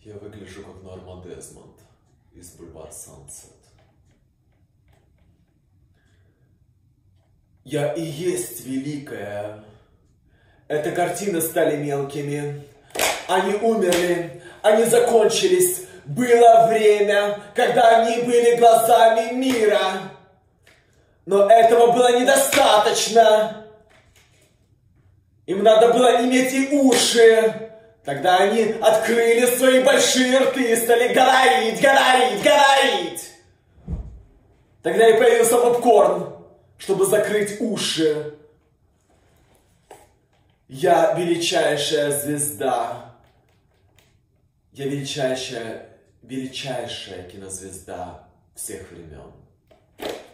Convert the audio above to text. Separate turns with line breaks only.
Я выгляжу как Норман Дезмонд из Бульвар Сансет. Я и есть великая. Это картины стали мелкими. Они умерли, они закончились. Было время, когда они были глазами мира. Но этого было недостаточно. Им надо было иметь и уши. Тогда они открыли свои большие рты и стали говорить, говорить, говорить. Тогда и появился попкорн, чтобы закрыть уши. Я величайшая звезда. Я величайшая кинозвезда всех времен.